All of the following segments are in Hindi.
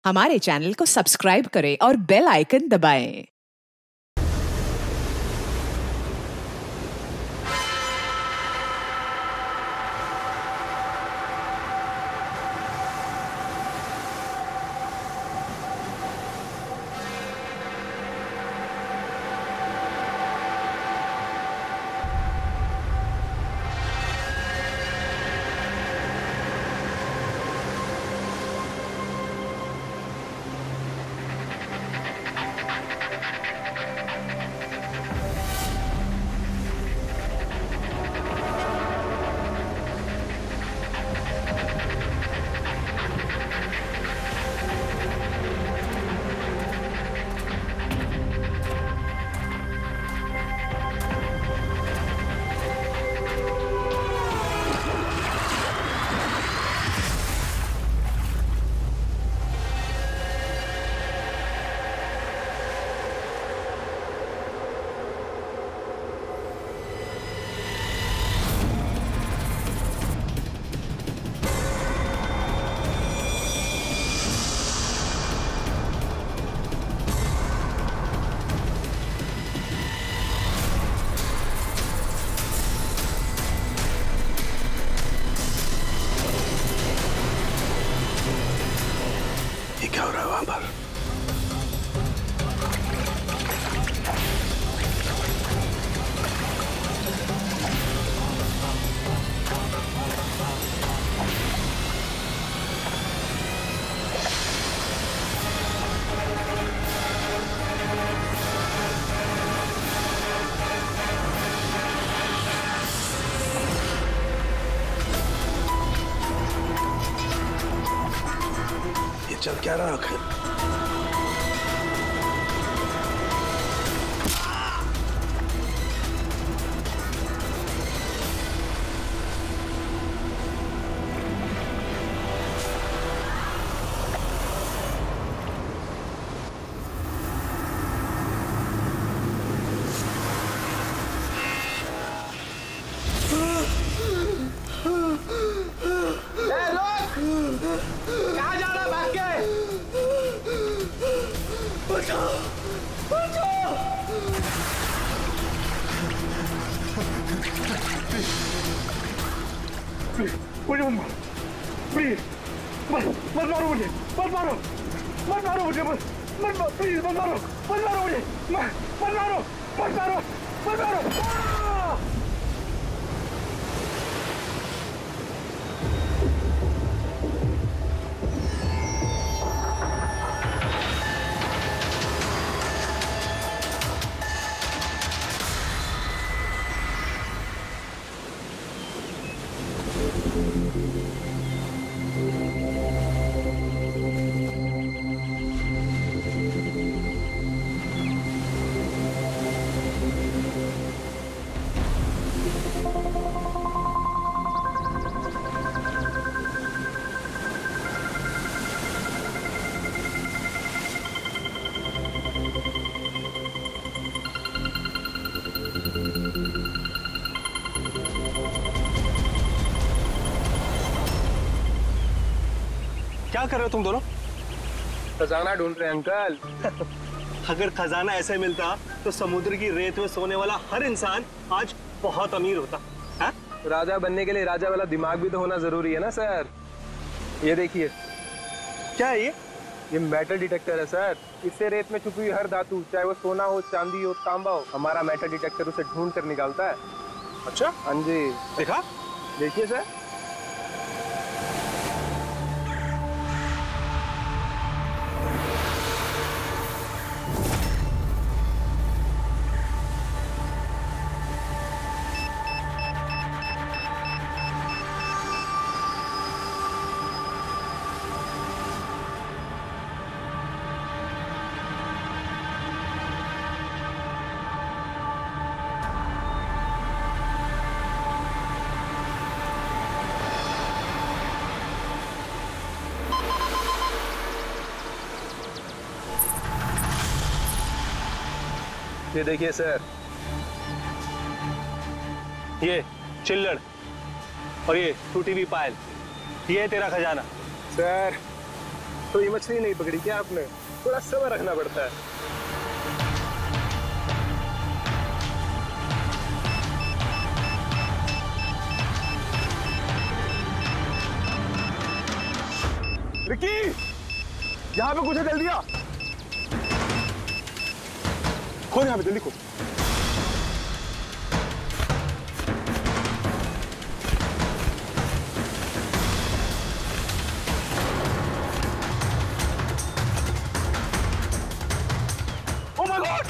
हमारे चैनल को सब्सक्राइब करें और बेल आइकन दबाएं। क्या हो रहा है वहां पर? ये चल क्या रहा आखिर? कहाँ जा रहा भाग के? बचाओ! बचाओ! प्लीज, मुझे मत मारो। प्लीज, मत मारो मुझे, मत मारो, मत मारो मुझे, मत मारो, प्लीज मत मारो, मत मारो मुझे, मत मारो, मत मारो, मत मारो। क्या कर रहे हो तुम दोनों? खजाना ढूंढ रहे हैं अंकल। अगर खजाना ऐसे मिलता तो समुद्र की रेत में सोने वाला हर इंसान आज बहुत अमीर होता है? राजा बनने के लिए राजा वाला दिमाग भी तो होना जरूरी है ना सर। ये देखिए, क्या है ये मेटल डिटेक्टर है सर। इससे रेत में छुपी हुई हर धातु, चाहे वो सोना हो, चांदी हो, तांबा हो, हमारा मेटल डिटेक्टर उसे ढूंढ कर निकालता है। अच्छा, हाँ जी, देखा? देखिए सर। ये देखिए सर, ये चिल्लड़ और ये टूटी हुई पायल, ये है तेरा खजाना। सर तो ये मछली नहीं पकड़ी क्या आपने? थोड़ा सब्र रखना पड़ता है। रिकी, यहाँ पे कुछ है, जल्दी आ। खोल यहाँ पे, जल्दी खोल। Oh my God!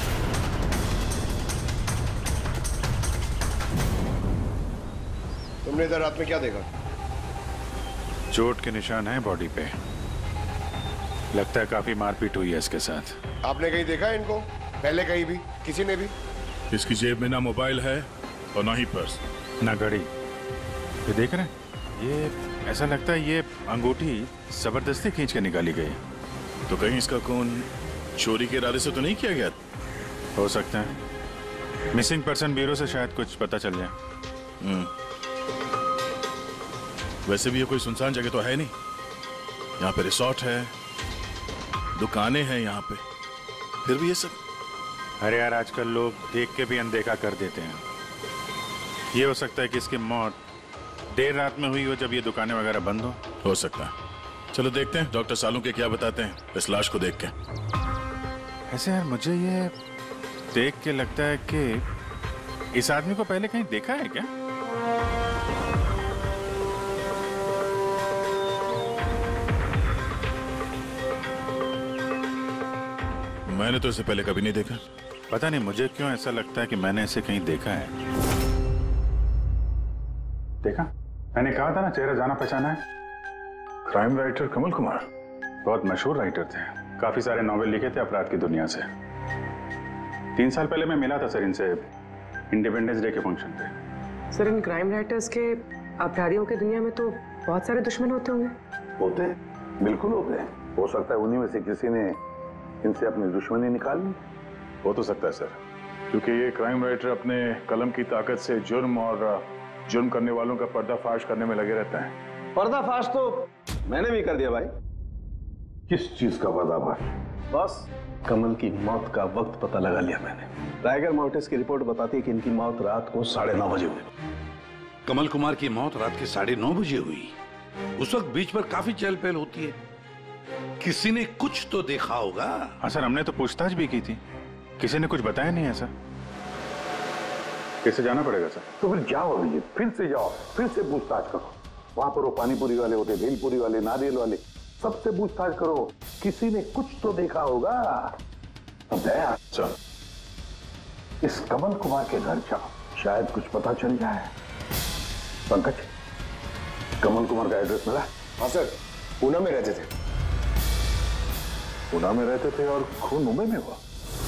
तुमने इधर रात में क्या देखा? चोट के निशान हैं बॉडी पे। लगता है काफी मारपीट हुई है इसके साथ। आपने कहीं देखा है इनको पहले? कहीं भी किसी ने भी? इसकी जेब में ना मोबाइल है और ना ही पर्स, ना घड़ी। ये देख रहे हैं, ये ऐसा लगता है ये अंगूठी जबरदस्ती खींच के निकाली गई। तो कहीं इसका खून चोरी के इरादे से तो नहीं किया गया? हो सकता है। मिसिंग पर्सन ब्यूरो से शायद कुछ पता चल जाए। वैसे भी ये कोई सुनसान जगह तो है नहीं। यहाँ पे रिसोर्ट है, दुकानें हैं यहाँ पे, फिर भी ये सब। अरे यार, आजकल लोग देख के भी अनदेखा कर देते हैं। ये हो सकता है कि इसकी मौत देर रात में हुई हो, जब ये दुकानें वगैरह बंद हो सकता है। चलो देखते हैं डॉक्टर सालुंके क्या बताते हैं इस लाश को देख के। ऐसे यार, मुझे ये देख के लगता है कि इस आदमी को पहले कहीं देखा है क्या? मैंने तो इसे पहले कभी नहीं देखा। पता नहीं मुझे क्यों ऐसा लगता है कि मैंने इसे कहीं देखा है। देखा, मैंने कहा था ना, चेहरा जाना पहचाना है। क्राइम राइटर कमल कुमार बहुत मशहूर राइटर थे, काफी सारे नॉवेल लिखे थे अपराध की दुनिया से। 3 साल पहले मैं मिला था सर इनसे इंडिपेंडेंस डे के फंक्शन पे। सर, इन क्राइम राइटर्स के अपराधियों की दुनिया में तो बहुत सारे दुश्मन होते होंगे। होते हैं, बिल्कुल होते हैं। हो सकता है उन्हीं में से किसी ने इनसे अपनी दुश्मनी निकाल ली। हो तो सकता है सर, क्योंकि ये क्राइम राइटर अपने कलम की ताकत से जुर्म और जुर्म करने वालों का पर्दाफाश करने में लगे रहते हैं। पर्दाफाश तो मैंने भी कर दिया भाई। किस चीज का पर्दाफाश? बस कमल की मौत का वक्त पता लगा लिया मैंने। टाइगर मोटर्स की रिपोर्ट बताती है कि इनकी मौत रात को 9:30 बजे हुई। कमल कुमार की मौत रात के 9:30 बजे हुई। उस वक्त बीच पर काफी चहल पहल होती है। किसी ने कुछ तो देखा होगा। हाँ सर, हमने तो पूछताछ भी की थी, किसी ने कुछ बताया नहीं है सर। कैसे जाना पड़ेगा सर? तो फिर जाओ अभिजीत, फिर से जाओ, फिर से पूछताछ करो। वहां पर वो पानीपुरी वाले होते, भेलपुरी वाले, नारियल वाले, सबसे पूछताछ करो। किसी ने कुछ तो देखा होगा। तो दया सर, इस कमल कुमार के घर जाओ, शायद कुछ पता चल जाए। पंकज, कमल कुमार का एड्रेस मिला? हाँ सर, पूना में रहते थे। पूना में रहते थे और खून मुंबई में हुआ?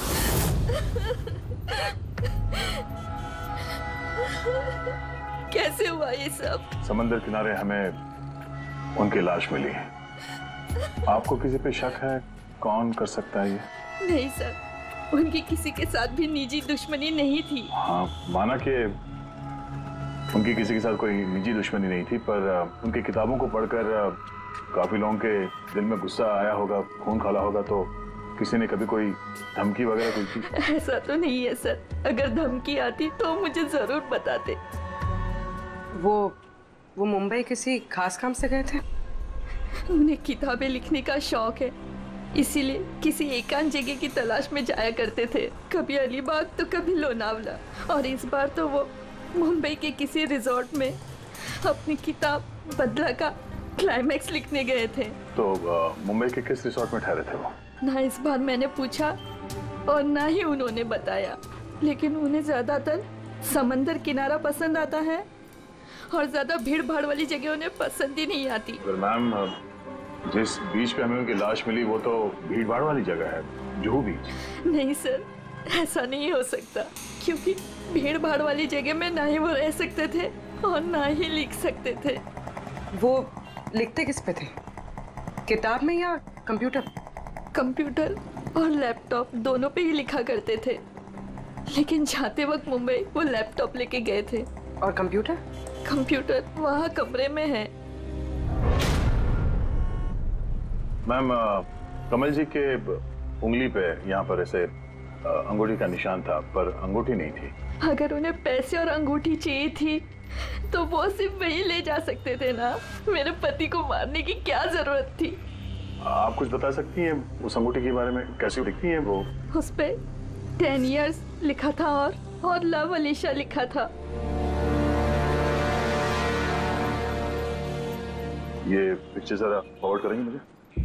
कैसे हुआ ये सब? समंदर किनारे हमें उनकी लाश मिली है। आपको किसी पे शक है? कौन कर सकता है ये? नहीं सर, उनकी किसी के साथ भी निजी दुश्मनी नहीं थी। हाँ, माना कि उनकी किसी के साथ कोई निजी दुश्मनी नहीं थी, पर उनकी किताबों को पढ़कर काफी लोगों के दिल में गुस्सा आया होगा, खून खाला होगा, तो किसी ने कभी कोई धमकी वगैरह कोई की? ऐसा तो नहीं है सर, अगर धमकी आती तो मुझे जरूर बताते। वो मुंबई किसी खास काम से गए थे? उन्हें किताबें लिखने का शौक है, इसीलिए किसी एकांत जगह की तलाश में जाया करते थे। कभी अलीबाग तो कभी लोनावला, और इस बार तो वो मुंबई के किसी रिजॉर्ट में अपनी किताब बदला का क्लाइमैक्स लिखने गए थे। तो मुंबई के किस रिसोर्ट में ठहरे थे वो? ना इस बार मैंने पूछा और ना ही उन्होंने बताया, लेकिन उन्हें ज्यादातर समंदर किनारा पसंद आता है और ज्यादा भीड़ भाड़ वाली जगह उन्हें पसंद ही नहीं आती। मैम, जिस बीच पे हमें उनकी लाश मिली वो तो भीड़ भाड़ वाली जगह है, जुहू बीच। नहीं सर, ऐसा नहीं हो सकता, क्योंकि भीड़ भाड़ वाली जगह में ना ही वो रह सकते थे और ना ही लिख सकते थे। वो लिखते किस पे थे, किताब में या कंप्यूटर? कंप्यूटर और लैपटॉप दोनों पे ही लिखा करते थे, लेकिन जाते वक्त मुंबई वो लैपटॉप लेके गए थे। और कंप्यूटर? कंप्यूटर वहाँ कमरे में है। मैम, कमल जी के उंगली पे यहाँ पर ऐसे अंगूठी का निशान था, पर अंगूठी नहीं थी। अगर उन्हें पैसे और अंगूठी चाहिए थी तो वो सिर्फ वही ले जा सकते थे ना। मेरे पति को मारने की क्या जरूरत थी? आप कुछ बता सकती हैं उस अंगूठी के बारे में? कैसी दिखती है वो? उस पे 10 years लिखा था और लव अलीशा लिखा था। ये पिक्चर जरा फॉरवर्ड करेंगे मुझे?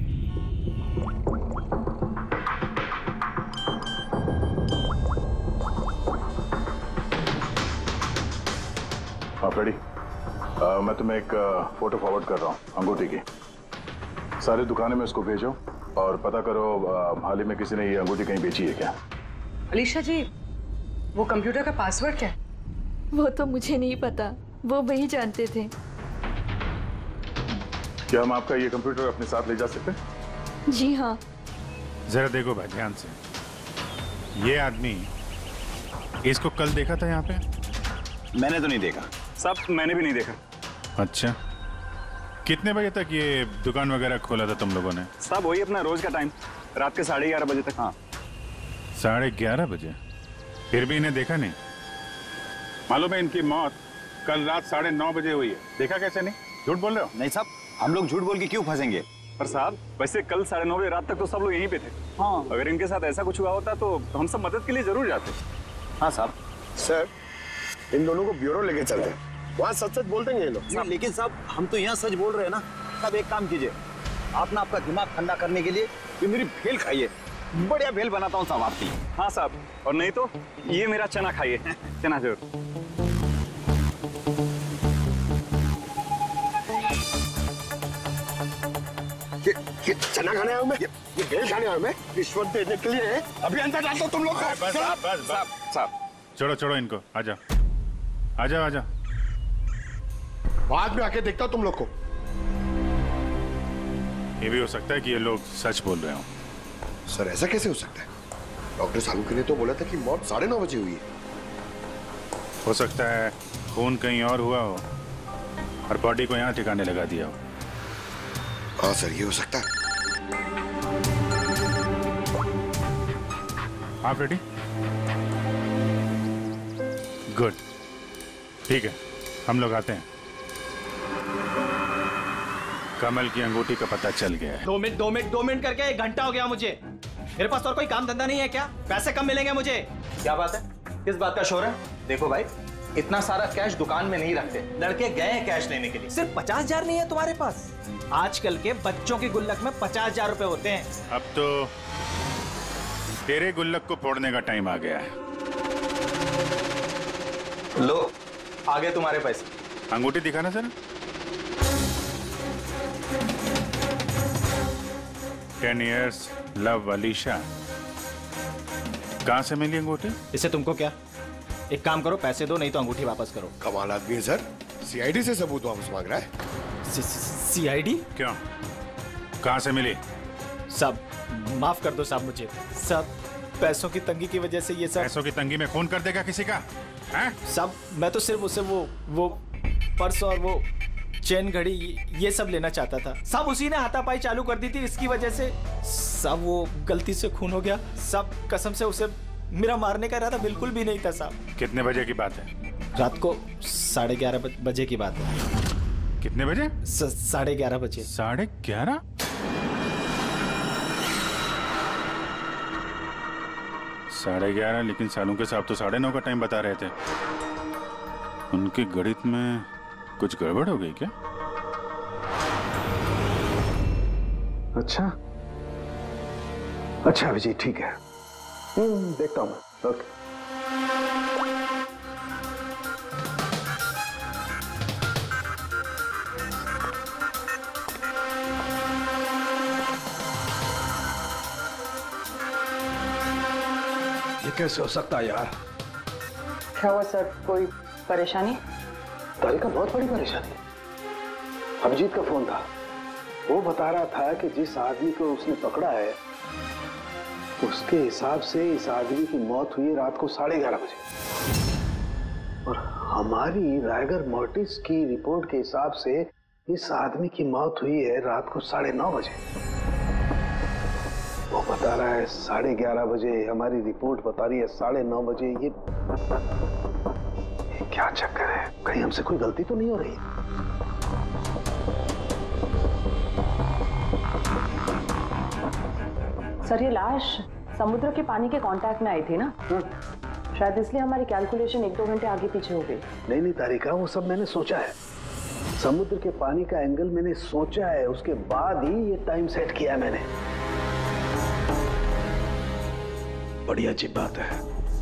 आप रेडी? मैं तुम्हें एक फोटो फॉरवर्ड कर रहा हूँ अंगूठी की। सारी दुकानों में इसको भेजो और पता करो हाल ही में किसी ने ये अंगूठी कहीं बेची है क्या। अलीशा जी, वो कंप्यूटर का पासवर्ड क्या है? वो तो मुझे नहीं पता, वो वही जानते थे। क्या हम आपका ये कंप्यूटर अपने साथ ले जा सकते हैं? जी हाँ। जरा देखो भाई ध्यान से, ये आदमी, इसको कल देखा था यहाँ पे? मैंने तो नहीं देखा साहब, मैंने भी नहीं देखा। अच्छा, कितने बजे तक ये दुकान वगैरह खोला था तुम लोगों ने? साहब वही अपना रोज का टाइम, रात के 11:30 बजे तक। हाँ 11:30 बजे? फिर भी इन्हें देखा नहीं? मालूम है इनकी मौत कल रात 9:30 बजे हुई है। देखा कैसे नहीं? झूठ बोल रहे हो? नहीं साहब, हम लोग झूठ बोल के क्यों फंसेंगे? पर साहब वैसे कल 9:30 बजे रात तक तो सब लोग यहीं पे थे। हाँ, अगर इनके साथ ऐसा कुछ हुआ होता तो हम सब मदद के लिए जरूर जाते। हाँ साहब। सर, इन दोनों को ब्यूरो लेके चलते हैं, वहाँ सच सच बोल देंगे ये लोग। लेकिन साहब हम तो यहाँ सच बोल रहे हैं ना। साहब एक काम कीजिए, आप ना आपका दिमाग ठंडा करने के लिए ये मेरी भेल खाइए, बढ़िया भेल बनाता हूँ साहब आपकी। हाँ साहब, और नहीं तो ये मेरा चना खाइए, चना जरूर। ये चना खाने आया हूँ मैं, ये भेल खाने आया हूँ मैं, रिश्वत देने के लिए। अभी अंदर डाल दो तुम लोग। साहब छोड़ो इनको, आजा आजा आजा। बाद में आके देखता हूँ तुम लोग को। ये भी हो सकता है कि ये लोग सच बोल रहे हो। सर ऐसा कैसे हो सकता है? डॉक्टर सालुंके ने तो बोला था कि मौत 9:30 बजे हुई है। हो सकता है खून कहीं और हुआ हो और बॉडी को यहाँ ठिकाने लगा दिया हो। हाँ सर, ये हो सकता है। आप रेडी? गुड, ठीक है, हम लोग आते हैं। कमल की अंगूठी का पता चल गया है। 2 मिनट करके 1 घंटा हो गया मुझे। मेरे पास और कोई काम धंधा नहीं है क्या? पैसे कम मिलेंगे मुझे। क्या बात है? किस बात का शोर है? देखो भाई, इतना सारा कैश दुकान में नहीं रखते, लड़के गए हैं कैश लेने के लिए। सिर्फ 50,000 नहीं है तुम्हारे पास? आजकल के बच्चों की गुल्लक में 50,000 रुपए होते हैं। अब तो तेरे गुल्लक को फोड़ने का टाइम आ गया है। लो, आगे तुम्हारे पैसे। अंगूठी दिखाना जरा। 10 years लव अलीशा। कहां से मिली अंगूठी? इससे तुमको क्या? एक काम करो, पैसे दो, नहीं तो अंगूठी वापस करो। कमाल आदमी है सर, सीआईडी से सबूत वापस मांग रहा है। सीआईडी? क्यों, कहां से मिली? सब माफ कर दो साहब मुझे। सब पैसों की तंगी की वजह से ये सब। पैसों की तंगी में खून कर देगा किसी का? हैं? सब मैं तो सिर्फ उसे वो पर्स और वो चेन घड़ी ये सब लेना चाहता था। सब उसी ने हाथापाई चालू कर दी थी, इसकी वजह से सब वो गलती से खून हो गया। सब कसम से उसे मेरा मारने का इरादा बिल्कुल भी नहीं था साहब। कितने बजे की बात है? रात को 11:30 बजे की बात है। कितने बजे? 11:30 बजे। 11:30? साढ़े 11, लेकिन सालुंके साहब तो 9:30 का टाइम बता रहे थे। उनके गणित में कुछ गड़बड़ हो गई क्या? अच्छा अभिजीत, ठीक है, देखता हूं मैं। ओके। ये कैसे हो सकता है यार? क्या हुआ सर, कोई परेशानी? तारिका, बहुत बड़ी परेशानी। अभिजीत का फोन था, वो बता रहा था कि जिस आदमी को उसने पकड़ा है उसके हिसाब से इस आदमी की मौत हुई रात को 11:30 बजे, और हमारी रायगर मोर्टिस की रिपोर्ट के हिसाब से इस आदमी की मौत हुई है रात को 9:30 बजे। रहा है 11:30 बजे, हमारी रिपोर्ट बता रही है 9:30 बजे। ये क्या चक्कर है? कहीं हमसे कोई गलती तो नहीं हो रही? सर ये लाश समुद्र के पानी के कांटेक्ट में आई थी ना, शायद इसलिए हमारी कैलकुलेशन 1-2 घंटे आगे पीछे हो गई। नहीं तारिका, वो सब मैंने सोचा है। समुद्र के पानी का एंगल मैंने सोचा है, उसके बाद ही ये टाइम सेट किया है मैंने। बड़ी अजीब बात है।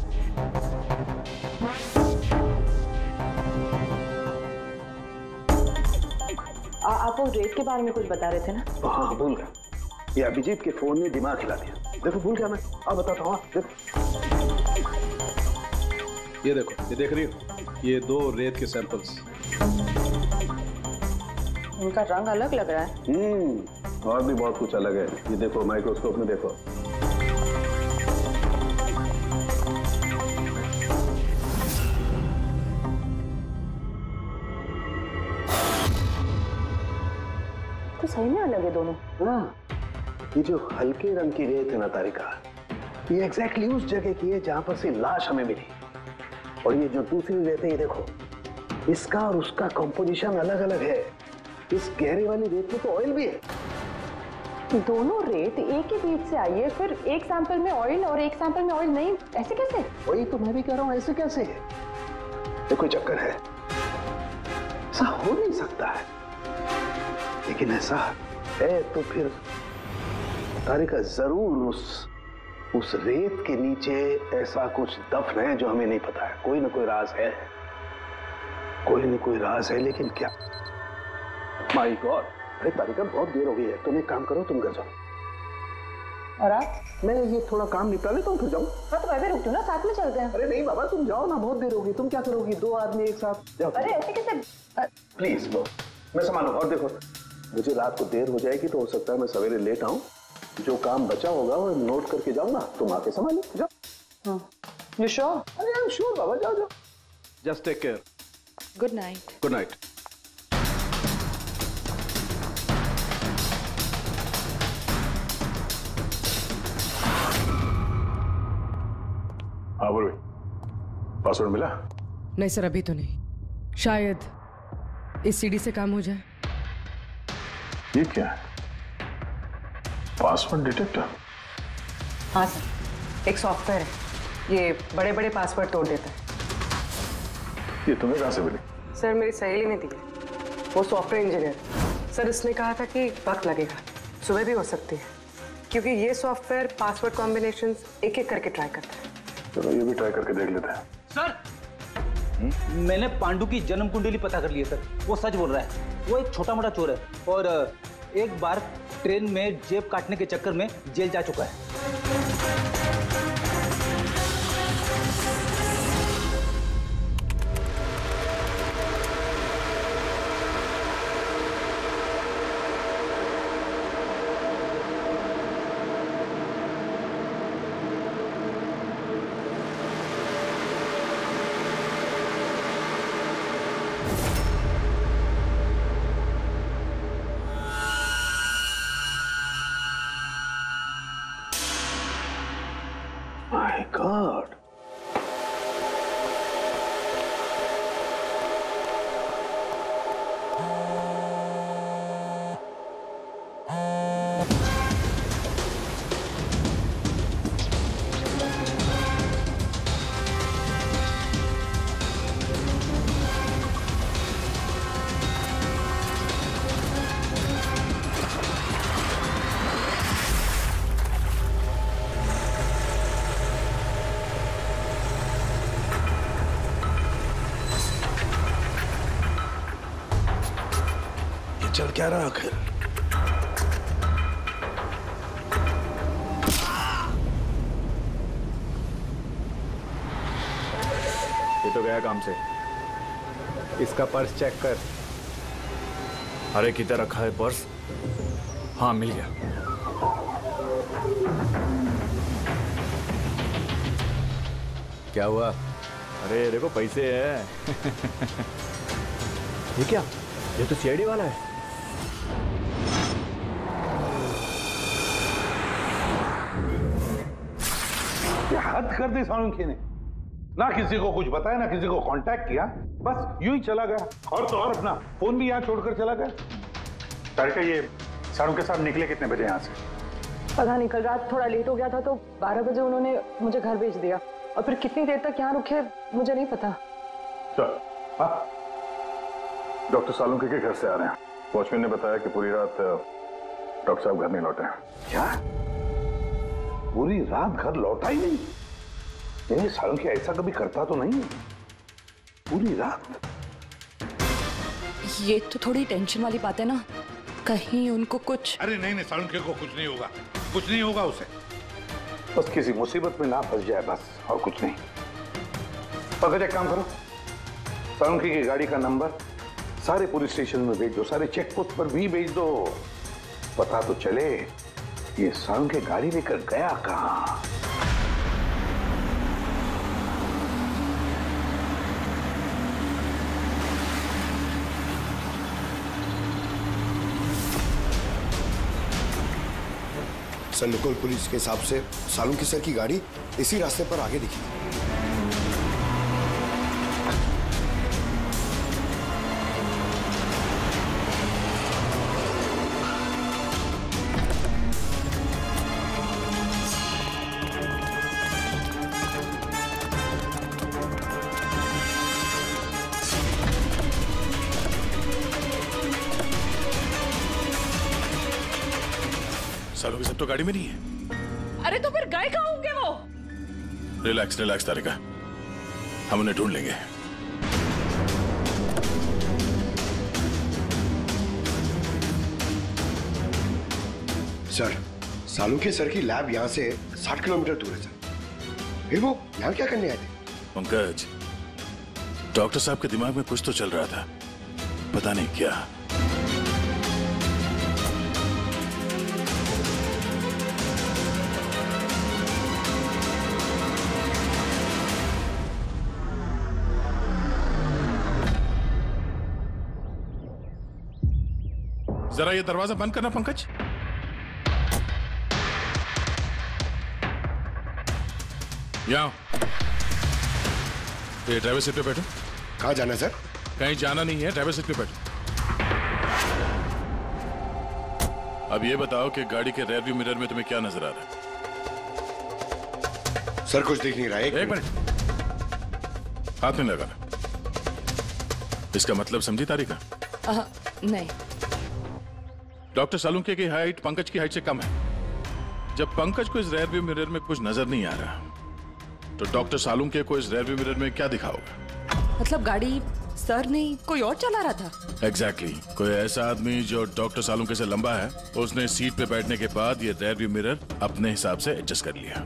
आप वो रेट के बारे में कुछ बता रहे थे ना? हाँ भूल गया, ये अभिजीत के फोन ने दिमाग हिला दिया। देखो भूल गया मैं, अब बताता हूँ। ये देखो, ये देख रही हो, ये 2 रेत के सैंपल्स। इनका रंग अलग लग रहा है। और भी बहुत कुछ अलग है। ये देखो, माइक्रोस्कोप में देखो। तो सही में अलग है दोनों। हाँ, ये जो हल्के रंग की रेत है ना तारिका, ये एग्जैक्टली उस जगह की है जहां पर से लाश हमें मिली। और ये जो दूसरी रेत है, ये देखो, इसका और उसका कंपोजिशन अलग अलग है। इस गहरे वाली रेत में तो ऑयल भी है। दोनों रेत एक ही बीच से आई है, फिर एक सैंपल में ऑयल और एक सैंपल में ऑयल नहीं, ऐसे कैसे? वही तो मैं भी कह रहा हूँ, ऐसे कैसे है? ये कोई चक्कर है? ऐसा हो नहीं सकता है। लेकिन ऐसा है तो फिर तारिका जरूर उस रेत के नीचे ऐसा कुछ दफन है जो हमें नहीं पता है। कोई ना कोई राज है, कोई ना कोई राज है, लेकिन क्या? माय गॉड, अरे तारिका बहुत देर हो गई है, तुम एक काम करो, तुम घर जाओ। और आप? मैं ये थोड़ा काम निपटा लेता हूँ, फिर जाऊँ। हाँ तो मैं भी रुक जाऊँ ना, साथ में चलते हैं। अरे नहीं बाबा, तुम जाओ ना, बहुत देर होगी। तुम क्या करोगी? 2 आदमी एक साथ जाओ। अरे ऐसे कैसे? प्लीज लो, मैं संभालूं। और देखो, मुझे रात को देर हो जाएगी तो हो सकता है मैं सवेरे लेट आऊं। जो काम बचा होगा वो नोट करके जाऊंगा, तुम आके संभालो। जाओ। You sure? अरे आई एम श्योर बाबा, जाओ जाओ। Just take care. Good night. Good night. हाँ बोलो, पासवर्ड मिला? नहीं सर, अभी तो नहीं। शायद इस सीडी से काम हो जाए। ये क्या है? Password detector? हाँ सर, एक सॉफ्टवेयर है, ये बड़े बड़े पासवर्ड तोड़ देता है। ये तुम्हें कहाँ से मिली? सर मेरी सहेली ने दी है, वो सॉफ्टवेयर इंजीनियर। सर इसने कहा था कि वक्त लगेगा, सुबह भी हो सकती है, क्योंकि ये सॉफ्टवेयर पासवर्ड कॉम्बिनेशंस एक एक करके ट्राई करता है। चलो ये भी ट्राई करके देख लेते हैं। सर मैंने पांडु की जन्म कुंडली पता कर ली है सर, वो सच बोल रहा है। वो एक छोटा मोटा चोर है और एक बार ट्रेन में जेब काटने के चक्कर में जेल जा चुका है। My God. चल क्या रहा आखिर? ये तो गया काम से। इसका पर्स चेक कर। अरे किधर रखा है पर्स? हाँ मिल गया। क्या हुआ? अरे देखो पैसे है। ये क्या? ये तो सीआईडी वाला है। हद कर दी सालुंखे ने। ना किसी को कुछ बताया, ना किसी को कांटेक्ट किया, बस यूं ही चला गया। और तो और अपना फोन भी यहाँ छोड़कर चला गया। तारिका, ये सालुंखे साहब निकले कितने बजे यहाँ से? पता नहीं, कल रात थोड़ा लेट हो गया था तो 12 बजे उन्होंने मुझे घर भेज दिया, और फिर कितनी देर तक यहाँ रुके मुझे नहीं पता। चल, हाँ, डॉक्टर सालुंखे के घर से आ रहे हैं। वॉचमैन ने बताया कि पूरी रात डॉक्टर साहब घर नहीं लौटे। क्या? पूरी रात घर लौटा ही नहीं? नहीं, सालुंखे ऐसा कभी करता तो नहीं। पूरी रात? ये तो थोड़ी टेंशन वाली बात है ना, कहीं उनको कुछ। अरे नहीं, सालुंखे को कुछ नहीं होगा, कुछ नहीं होगा उसे। बस किसी मुसीबत में ना फंस जाए, बस, और कुछ नहीं। पकड़, एक काम करो, सालुंखे की गाड़ी का नंबर सारे पुलिस स्टेशन में भेज दो, सारे चेक पोस्ट पर भी भेज दो। पता तो चले ये सालुंखे गाड़ी लेकर गया कहां। सर, लोकल पुलिस के हिसाब से सालुंखे सर की गाड़ी इसी रास्ते पर आगे दिखी। सालुंखे सब तो गाड़ी में नहीं है। अरे तो फिर गए कहाँ होंगे वो? रिलैक्स रिलैक्स तारिका, हम उन्हें ढूंढ लेंगे। सर, सालुंखे सर की लैब यहाँ से 60 किलोमीटर दूर है सर। फिर वो यहाँ क्या करने आए थे? पंकज, डॉक्टर साहब के दिमाग में कुछ तो चल रहा था, पता नहीं क्या। जरा ये दरवाजा बंद करना पंकज। यहाँ ये ड्राइवर सीट पे बैठो। कहाँ जाना है सर? कहीं जाना नहीं है, ड्राइवर सीट पे बैठो। अब ये बताओ कि गाड़ी के रेयर व्यू मिरर में तुम्हें क्या नजर आ रहा है? सर, कुछ दिख नहीं रहा है। एक मिनट, हाथ में लगाना। इसका मतलब समझी तारिका? नहीं। डॉक्टर सालुंखे की हाइट पंकज की हाइट से कम है। जब पंकज को इस रेयर व्यू मिरर में कुछ नजर नहीं आ रहा, तो डॉक्टर सालुंखे को इस रेयर व्यू मिरर में क्या दिखा होगा? मतलब गाड़ी सर नहीं कोई और चला रहा था? एग्जैक्टली। कोई ऐसा आदमी जो डॉक्टर सालुंखे से लंबा है, उसने सीट पे बैठने के बाद ये रेयर व्यू मिरर अपने हिसाब से एडजस्ट कर लिया।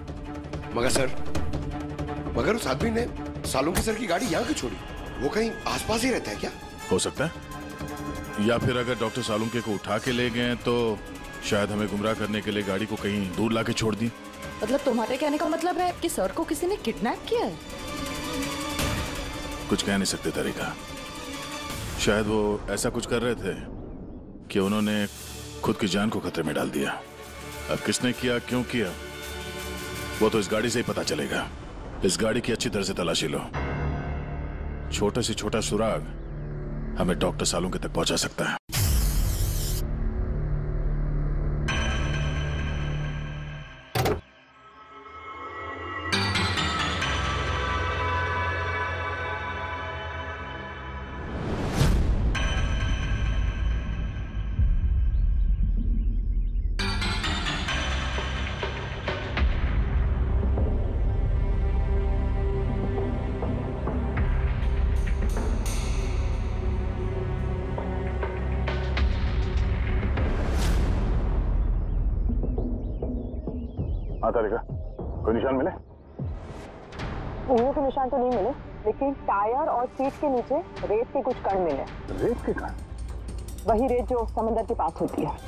मगर उस आदमी ने सालुंखे सर की गाड़ी यहाँ क्यों छोड़ी? वो कहीं आसपास ही रहता है क्या? हो सकता है, या फिर अगर डॉक्टर सालुंखे को उठा के ले गए तो शायद हमें गुमराह करने के लिए गाड़ी को कहीं दूर लाके छोड़ दी। मतलब तुम्हारे कहने का मतलब है कि सर को किसी ने किडनैप किया है? कुछ कह नहीं सकते तारिका। शायद वो ऐसा कुछ कर रहे थे कि उन्होंने खुद की जान को खतरे में डाल दिया। अब किसने किया, क्यों किया, वो तो इस गाड़ी से ही पता चलेगा। इस गाड़ी की अच्छी तरह से तलाशी लो। छोटे से छोटा सुराग हमें डॉक्टर सालुंखे तक पहुंचा सकता है। तारिका, कोई निशान मिले? उंगलियों के निशान तो नहीं मिले, लेकिन टायर और सीट के नीचे रेत के कुछ कण मिले। रेत के कण? वही रेत जो समंदर के पास होती है।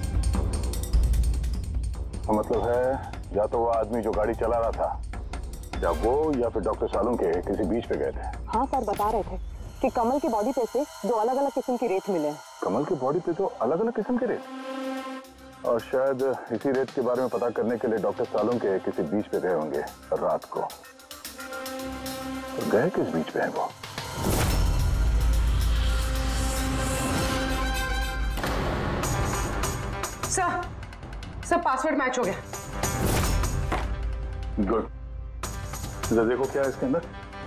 तो मतलब है या तो वो आदमी जो गाड़ी चला रहा था, या वो, या फिर डॉक्टर सालुंखे किसी बीच पे गए थे। हाँ सर, बता रहे थे कि कमल की बॉडी पे से 2 अलग अलग किस्म की रेत मिले हैं। कमल की बॉडी पे तो अलग अलग किस्म के रेत? और शायद इसी रेत के बारे में पता करने के लिए डॉक्टर सालों के किसी बीच पे गए होंगे रात को। तो गए किस बीच पे है वो? सर पासवर्ड मैच हो गया। गुड। जरा देखो क्या है इसके अंदर।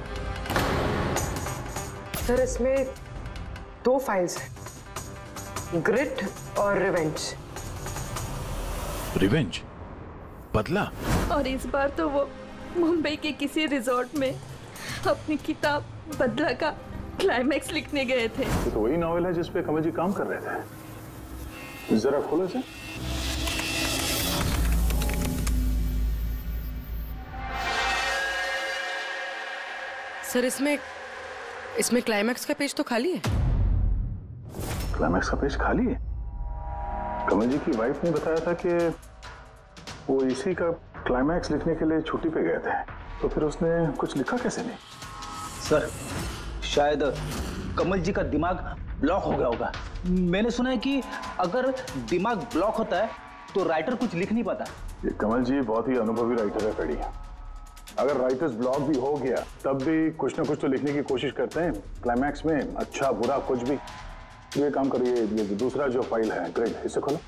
सर इसमें 2 फाइल्स हैं, ग्रिट और रिवेंज। रिवेंज? बदला? और इस बार तो वो मुंबई के किसी रिजॉर्ट में अपनी किताब बदला का क्लाइमैक्स लिखने गए थे। तो वही नॉवेल है जिसपे कमल जी काम कर रहे थे। जरा खोलो इसे। सर इसमें क्लाइमैक्स का पेज तो खाली है। क्लाइमैक्स का पेज खाली है? कमल जी की वाइफ ने बताया था कि वो इसी का क्लाइमैक्स लिखने के लिए छुट्टी पे गए थे, तो फिर उसने कुछ लिखा कैसे नहीं? सर शायद कमल जी का दिमाग ब्लॉक हो गया होगा। मैंने सुना है कि अगर दिमाग ब्लॉक होता है तो राइटर कुछ लिख नहीं पाता। ये कमल जी बहुत ही अनुभवी राइटर है कड़ी। अगर राइटर्स ब्लॉक भी हो गया तब भी कुछ ना कुछ तो लिखने की कोशिश करते हैं क्लाइमैक्स में, अच्छा बुरा कुछ भी। ये काम करिए, ये दूसरा जो फाइल है ग्रिड, इसे खोलो।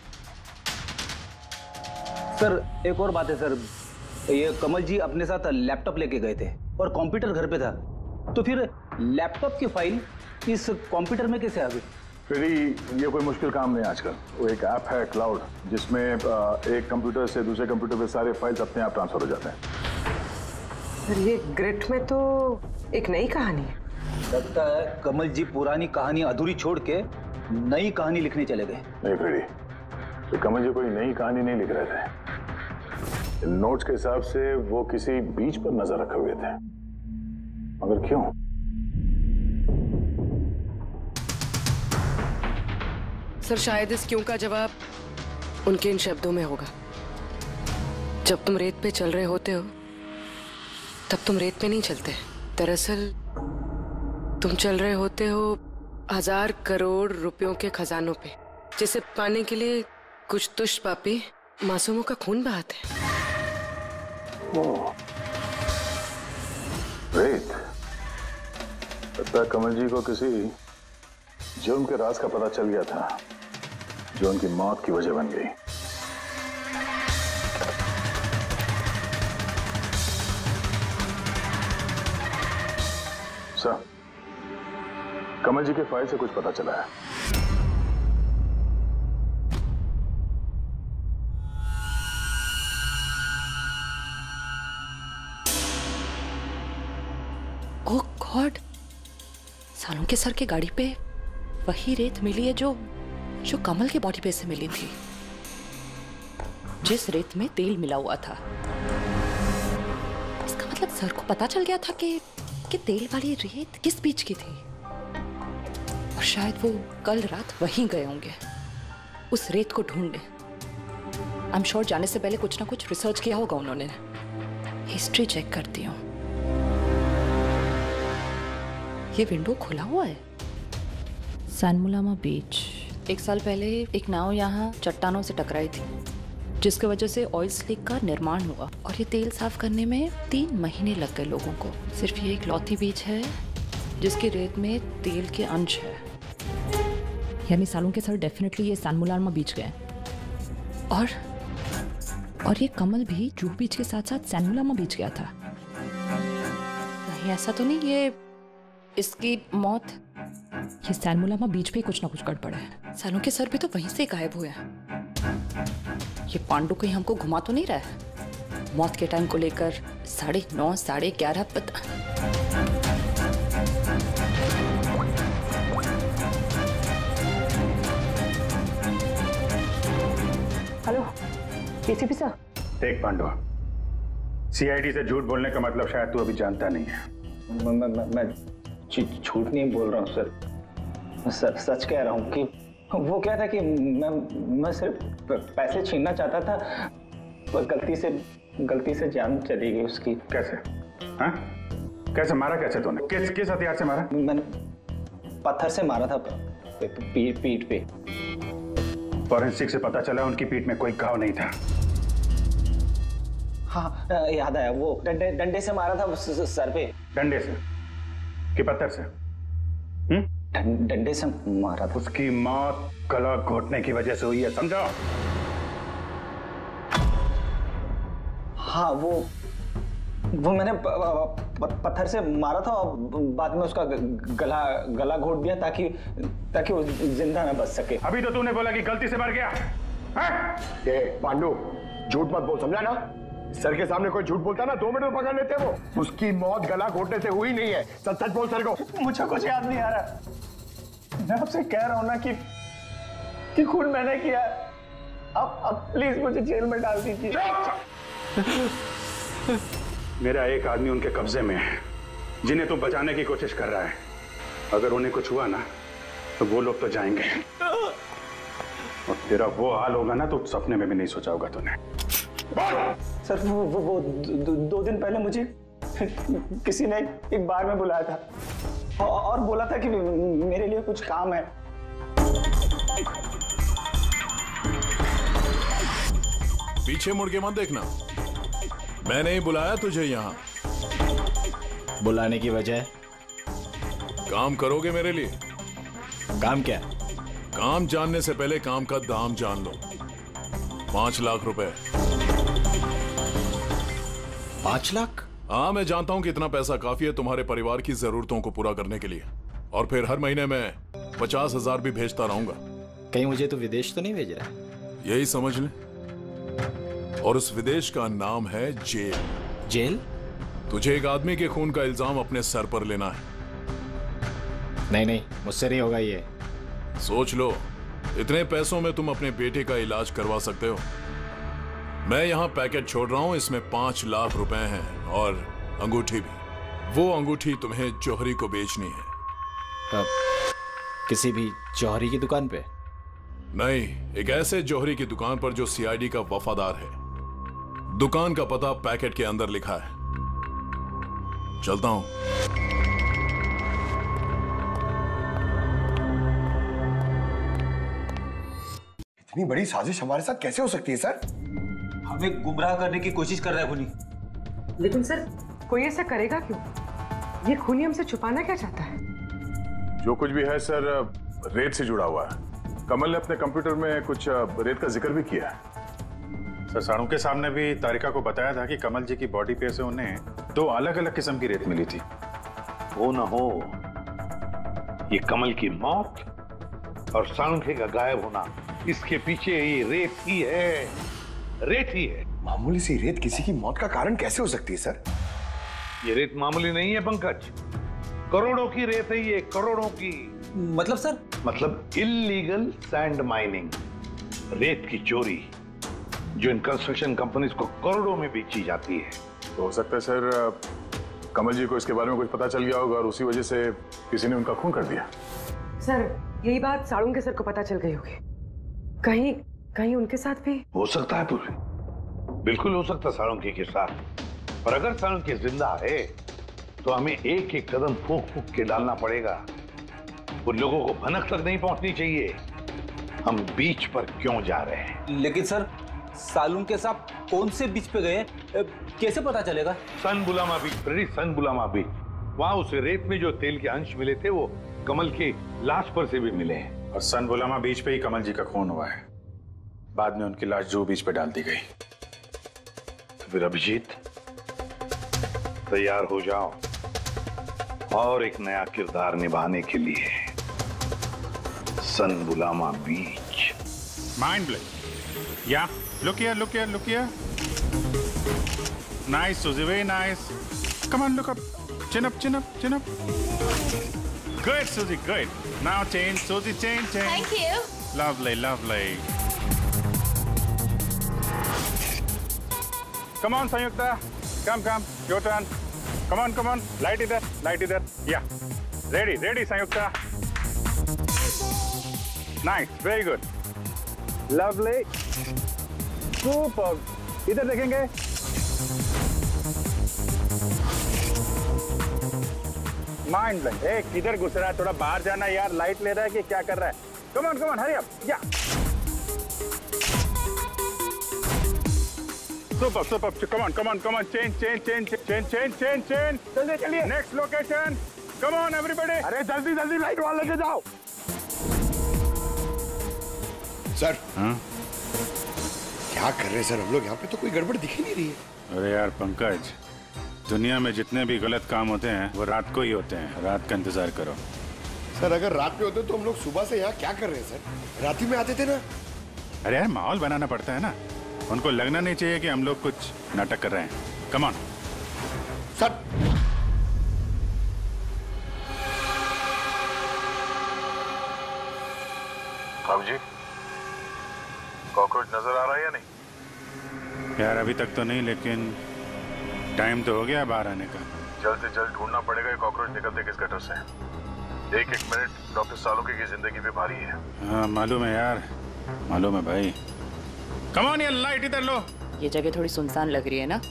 सर एक और बात है सर, ये कमल जी अपने साथ लैपटॉप लेके गए थे और कंप्यूटर घर पे था, तो फिर लैपटॉप की फाइल इस कंप्यूटर में कैसे आ गई? फिर ये कोई मुश्किल काम नहीं आजकल। वो एक ऐप है क्लाउड, जिसमें एक कंप्यूटर से दूसरे कंप्यूटर पे सारे फाइल्स अपने आप ट्रांसफर हो जाते हैं। सर ये ग्रिट में तो एक नई कहानी है। लगता है कमल जी पुरानी कहानी अधूरी छोड़ के नई कहानी लिखने चले गए। नहीं फ्रेडी, तो कमल जी कोई नई कहानी नहीं लिख रहे थे। नोट्स के हिसाब से वो किसी बीच पर नजर रखे हुए थे, मगर क्यों? सर शायद इस क्यों का जवाब उनके इन शब्दों में होगा। जब तुम रेत पे चल रहे होते हो तब तुम रेत पे नहीं चलते। दरअसल तुम चल रहे होते हो 1000 करोड़ रुपयों के खजानों पे, जिसे पाने के लिए कुछ तुष्ट पापी मासूमों का खून बहाते हैं। रेत? लगता है कमल जी को किसी जुर्म के राज का पता चल गया था, जो उनकी मौत की वजह बन गई। सर, कमल जी के फाइल से कुछ पता चला है। ओह गॉड, सालों के सर के गाड़ी पे वही रेत मिली है जो कमल के बॉडी पे से मिली थी, जिस रेत में तेल मिला हुआ था। इसका मतलब सर को पता चल गया था कि तेल वाली रेत किस बीच की थी, और शायद वो कल रात वहीं गए होंगे उस रेत को ढूंढने। आई एम श्योर जाने से पहले कुछ ना कुछ रिसर्च किया होगा उन्होंने। हिस्ट्री चेक करती हूँ। ये विंडो खुला हुआ है। सैनमुलामा बीच। 1 साल पहले एक नाव यहाँ चट्टानों से टकराई थी, जिसकी वजह से ऑयल स्लिक का निर्माण हुआ, और ये तेल साफ करने में 3 महीने लग गए लोगों को। सिर्फ ये एक लौती बीच है जिसकी रेत में तेल के अंश है। यानी सालों के सर डेफिनेटली ये सैनमुलामा बीच गए, और ये कमल भी जूहू बीच के साथ साथ सैनमुलामा बीच गया था। नहीं ऐसा तो नहीं ये इसकी मौत, ये सैनमुलामा बीच पे कुछ ना कुछ गड़बड़ है। सालों के सर भी तो वहीं से गायब हुए हैं। ये पांडु कहीं हमको घुमा तो नहीं रहा है मौत के टाइम को लेकर? 9:30 11:30 पता। Hello ACP sir. देख पांडु, सीआईडी से झूठ बोलने का मतलब शायद तू अभी जानता नहीं है। मैं झूठ नहीं बोल रहा हूँ सर, सच कह रहा हूँ कि वो क्या था कि मैं सिर्फ पैसे छीनना चाहता था, पर गलती से जान चली गई उसकी। कैसे? हाँ? कैसे मारा? कैसे तूने? किस हथियार से मारा? मैंने पत्थर से मारा था पीठ पे। फॉरेंसिक से पता चला उनकी पीठ में कोई घाव नहीं था। हाँ याद आया, वो डंडे से मारा था सर पे। डंडे से कि पत्थर से? डंडे से मारा था। उसकी मौत गला घोटने की वजह से हुई है, समझो? हाँ वो मैंने पत्थर से मारा था और बाद में उसका गला घोट दिया ताकि वो जिंदा न बच सके। अभी तो तूने बोला कि गलती से मर गया। ये पांडु, झूठ मत बोल, समझा ना? सर के सामने कोई झूठ बोलता ना 2 मिनट में पकड़ लेते वो। उसकी मौत गला घोटने से हुई नहीं है। सच बोल सर को। मुझे कुछ याद नहीं आ रहा। मैं आपसे कह रहा हूं ना कि खून मैंने किया। अब प्लीज मुझे जेल में डाल दीजिए। मेरा एक आदमी उनके कब्जे में है जिन्हें तू बचाने की कोशिश कर रहा है। अगर उन्हें कुछ हुआ ना तो वो लोग तो जाएंगे और तेरा वो हाल होगा ना तो सपने में भी नहीं सोचा होगा तूने। सर वो 2 दिन पहले मुझे किसी ने एक बार में बुलाया था और बोला था कि मेरे लिए कुछ काम है। पीछे मुड़ के मत देखना, मैंने ही बुलाया तुझे यहाँ। बुलाने की वजह? काम करोगे मेरे लिए? काम क्या? काम जानने से पहले काम का दाम जान लो। 5 लाख रुपए। 5 लाख? हाँ, मैं जानता हूं कि इतना पैसा काफी है तुम्हारे परिवार की जरूरतों को पूरा करने के लिए, और फिर हर महीने में 50,000 भी भेजता रहूंगा। कहीं मुझे तो विदेश तो नहीं भेज रहा? यही समझ ले। और उस विदेश का नाम है जेल। जेल? तुझे एक आदमी के खून का इल्जाम अपने सर पर लेना है। नहीं, मुझसे नहीं होगा ये। सोच लो, इतने पैसों में तुम अपने बेटे का इलाज करवा सकते हो। मैं यहाँ पैकेट छोड़ रहा हूँ, इसमें 5 लाख रुपए हैं और अंगूठी भी। वो अंगूठी तुम्हें जौहरी को बेचनी है। किसी भी जौहरी की दुकान पे? नहीं, एक ऐसे जौहरी की दुकान पर जो सीआईडी का वफादार है। दुकान का पता पैकेट के अंदर लिखा है। चलता हूं। इतनी बड़ी साजिश हमारे साथ कैसे हो सकती है सर? हमें गुमराह करने की कोशिश कर रहा है खूनी। लेकिन सर, कोई ऐसा करेगा क्यों? ये खूनी हमसे छुपाना क्या चाहता है? जो कुछ भी है सर, रेत से जुड़ा हुआ है। कमल ने अपने कंप्यूटर में कुछ रेत का जिक्र भी किया है। सर, साड़ू के सामने भी तारिका को बताया था कि कमल जी की बॉडी पे से उन्हें 2 अलग-अलग किस्म की रेत मिली थी। वो ना हो, ये कमल की मौत और साळुंखे का गायब होना, इसके पीछे ये रेत ही है। रेत ही है। मामूली सी रेत किसी की मौत का कारण कैसे हो सकती है सर? ये रेत मामूली नहीं है पंकज, करोड़ों की रेत है ये, करोड़ों की। मतलब सर? मतलब इल्लीगल सैंड माइनिंग, रेत की चोरी, जो इन कंस्ट्रक्शन कंपनीज को करोड़ों में बेची जाती है। तो हो सकता है सर, कमल जी को इसके बारे में कुछ पता चल गया होगा और उसी वजह से किसी ने उनका खून कर दिया। सर, यही बात साळुंखे सर को पता चल गई होगी। कहीं उनके साथ भी हो सकता है पूरी, बिल्कुल हो सकता है साळुंखे के साथ। और अगर साळुंखे जिंदा है तो हमें एक एक कदम फूंक के डालना पड़ेगा। उन लोगों को भनक तक नहीं पहुंचनी चाहिए हम बीच पर क्यों जा रहे हैं। लेकिन सर, साळुंखे साहब कौन से बीच पे गए, कैसे पता चलेगा? सन बुलामा बीच, सन बुलामा बीच। वहां उस रेत में जो तेल के अंश मिले थे वो कमल की लाश पर से भी मिले हैं। और सन बुलामा बीच पे ही कमल जी का खून हुआ है। बाद में उनकी लाश जुहू बीच पे डाल दी गई। तो फिर अभिजीत, तैयार हो जाओ और एक नया किरदार निभाने के लिए। सन बुलामा beach. Mind blowing. Yeah, look here. Nice, Suzy, very nice. Come on, look up. Chin up. Good, Suzy, good. Now change, Suzy, change. Thank you. Lovely. Come on, Sanyukta. Come. Your turn. Come on. Light either. Yeah. Ready, Sanyukta. Nice, very good. Lovely. Super. इधर देखेंगे। Mind blank. किधर घुस रहा है? थोड़ा बाहर जाना यार, लाइट ले रहा है कि क्या कर रहा है? Come on hurry up. या super super, come on come on come on, change change change change change change change, चलिए चलिए, next location, come on everybody. अरे जल्दी जल्दी लाइट वाले लेके जाओ। सर हाँ क्या कर रहे हैं सर हम लोग यहाँ पे? तो कोई गड़बड़ दिख ही नहीं रही है। अरे यार पंकज, दुनिया में जितने भी गलत काम होते हैं वो रात को ही होते हैं। रात का इंतजार करो। सर अगर रात में होते तो हम लोग सुबह से यहाँ क्या कर रहे हैं सर? रात ही में आते थे ना। अरे यार माहौल बनाना पड़ता है ना, उनको लगना नहीं चाहिए कि हम लोग कुछ नाटक कर रहे हैं। Come on sir. अब जी कॉकरोच नजर आ रहा है या नहीं? यार अभी तक तो नहीं, लेकिन टाइम तो हो गया बाहर आने का। जल्द से जल्द ढूंढना पड़ेगा ये कॉकरोच निकलते किस गटर से। एक एक मिनट डॉक्टर सालुंके की जिंदगी पे भारी है। हाँ मालूम है यार, मालूम है भाई। कम ऑन, ये लाइट इधर लो। ये जगह थोड़ी सुनसान लग रही है ना?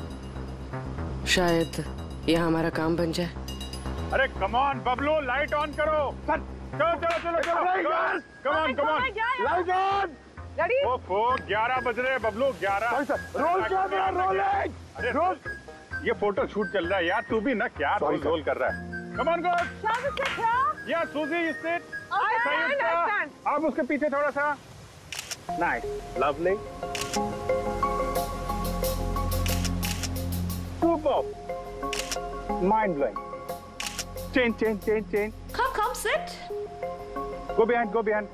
शायद यहाँ हमारा काम बन जाए। अरे come on Bablu, light on करो। चलो चलो चलो चलो, come on come on, light on. ओफो 11 बज रहे हैं बबलू, 11। Roll camera rolling. अरे रोल, ये फोटो शूट चल रहा है यार, तू भी ना क्या रोल रोल कर रहा है। Come on good. Yeah Suzy you sit. आप उसके पीछे थोड़ा सा। Nice, lovely, super, mind blowing. Change change change change. Come sit. Go behind, go behind.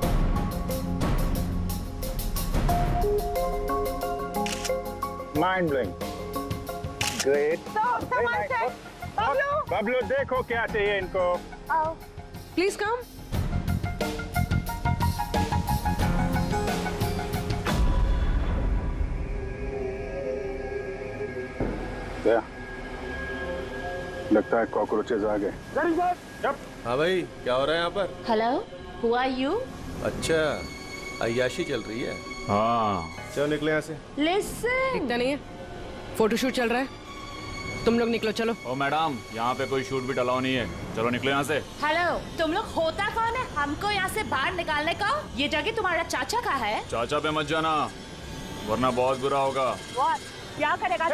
Mind blowing. Great. Very nice. Bablu देखो क्या चाहिए इनको। Please come. क्या लगता है कॉकरोचेज आ गए। हाँ भाई, क्या हो रहा है यहाँ पर? Hello, who are you? अच्छा, अय्याशी चल रही है। हाँ चलो निकले यहाँ से। Listen. दिखता नहीं है, फोटोशूट चल रहा है। तुम लोग निकलो चलो। ओ मैडम, यहाँ पे कोई शूट भी अलाउ नहीं है, चलो निकलो यहाँ से। हेलो, तुम लोग होता कौन है हमको यहाँ से बाहर निकालने का? ये जगह तुम्हारा चाचा का है। चाचा पे मत जाना वरना बहुत बुरा होगा। क्या करेगा?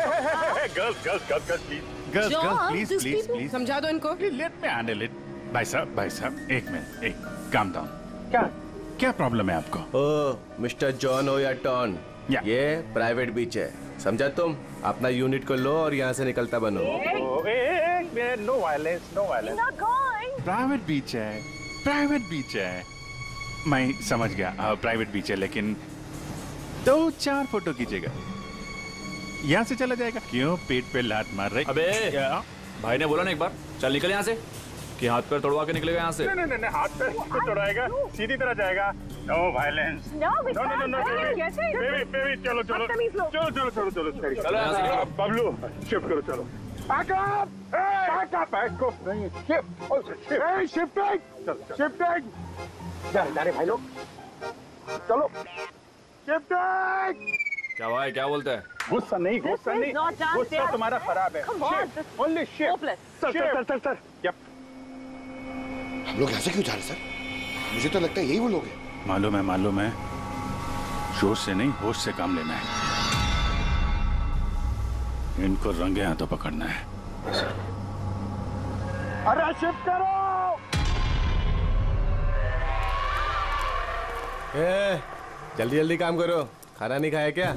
गर्ल्स प्लीज समझा दो इनको। Let me handle it. भाई साहब एक मिनट, एक काम डाउन। क्या प्रॉब्लम है आपको? ओ मिस्टर जॉन हो या टॉन, ये प्राइवेट बीच है, समझा तुम? अपना यूनिट को लो और यहाँ से निकलता बनो। No violence, no violence. Private beach है। मैं समझ गया, प्राइवेट बीच है, लेकिन 2-4 फोटो खींचेगा, यहाँ से चला जाएगा। क्यों पेट पे लात मार रहे? अबे भाई ने बोला ना एक बार, चल निकल यहाँ से, कि हाथ पैर तोड़वा के निकलेगा यहाँ से। नहीं, हाथ पैर तो तोड़ाएगा, सीधी तरह जाएगा। No violence. नो बेबी, चलो बबलू शिफ्ट करो, चलो। शिफ्टिंग। जा भाई लोग, चलो शिफ्टिंग। क्या भाई, क्या बोलते हैं? गुस्सा नहीं, गुस्सा तुम्हारा खराब है। Only shift. सर। हम लोग ऐसे क्यों जा रहे सर? मुझे तो लगता है यही वो लोग हैं। मालूम है, जोश से नहीं होश से काम लेना है। इनको रंगे हाथों पकड़ना है। अरे शिफ्ट करो। जल्दी काम करो, खाना नहीं खाया क्या?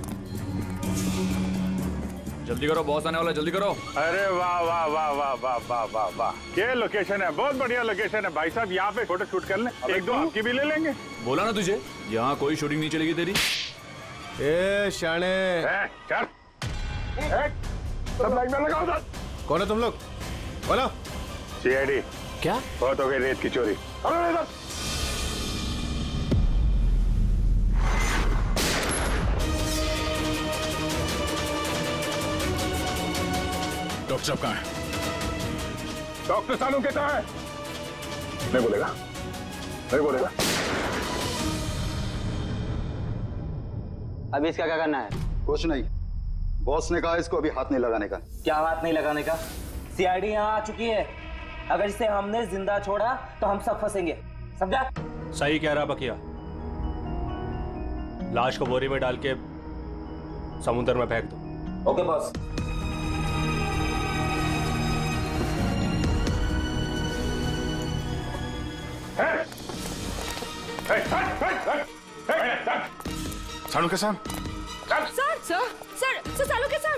जल्दी करो, बॉस आने वाला, जल्दी करो। अरे वाह, ये लोकेशन है, बहुत बढ़िया लोकेशन है भाई साहब। यहाँ पे फोटो शूट कर लें, एक दो आपकी भी ले लेंगे। बोला ना तुझे, यहाँ कोई शूटिंग नहीं चलेगी तेरी। ए शाने, चल सब लाइन में लगाओ। कौन है तुम लोग? बोलो। CID। क्या? बहुत हो गई रेत की चोरी। डॉक्टर साहब कहाँ है? डॉक्टर सालुंके कहाँ है? नहीं बोलेगा। अभी इसका क्या करना है? कुछ नहीं, बॉस ने कहा इसको अभी हाथ नहीं लगाने का। क्या हाथ नहीं लगाने का? CID यहाँ आ चुकी है, अगर इसे हमने जिंदा छोड़ा तो हम सब फंसेंगे, समझा? सही कह रहा बकिया, लाश को बोरी में डाल के समुद्र में फेंक दो। Okay boss. सानू के साथ सर सालू के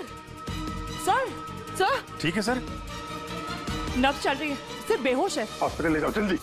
सर ठीक है सर। नब्ज चल रही है, सिर्फ बेहोश है। हॉस्पिटल ले जाओ जल्दी।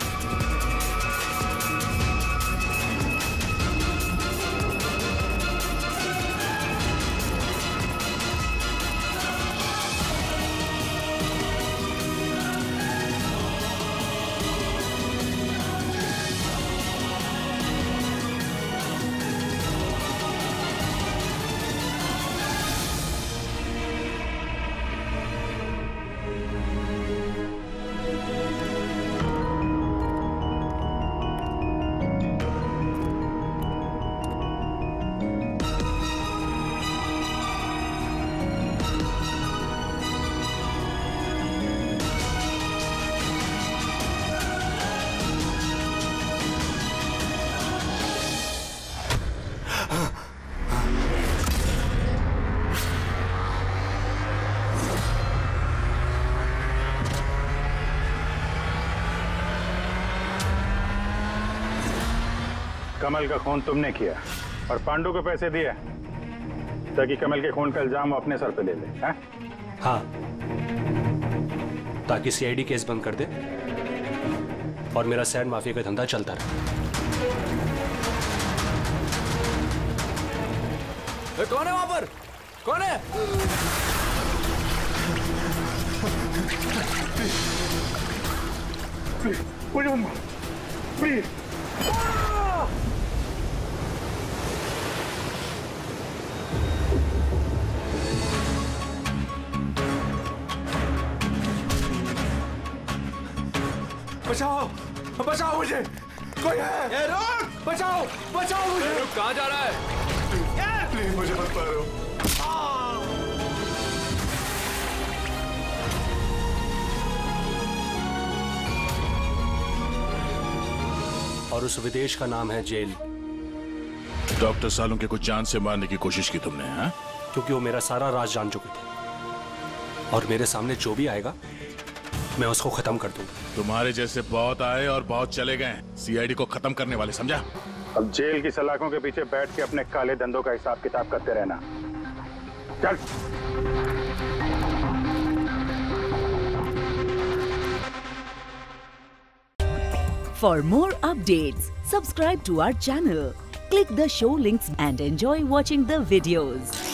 कमल का खून तुमने किया और पांडु को पैसे दिए ताकि कमल के खून का इल्जाम वो अपने सर पे ले ले, हैं? हाँ, ताकि सीआईडी केस बंद कर दे और मेरा सैंड माफिया का धंधा चलता रहे। कौन है वहां पर? कौन है? प्लीज बचाओ बचाओ मुझे, कोई है? रुक! बचाओ बचाओ मुझे। रुक, कहाँ जा रहा है? प्लीज मुझे मत मारो। और उस विदेश का नाम है जेल। डॉक्टर सालू के कुछ जान से मारने की कोशिश की तुमने, हाँ? क्योंकि वो मेरा सारा राज जान चुके थे और मेरे सामने जो भी आएगा मैं उसको खत्म कर दूंगा। तुम्हारे जैसे बहुत आए और बहुत चले गए, सीआईडी को खत्म करने वाले, समझा? अब जेल की सलाखों के पीछे बैठ के अपने काले धंधों का हिसाब किताब करते रहना। चल। For more updates, subscribe to our channel, click the show links and enjoy watching the videos.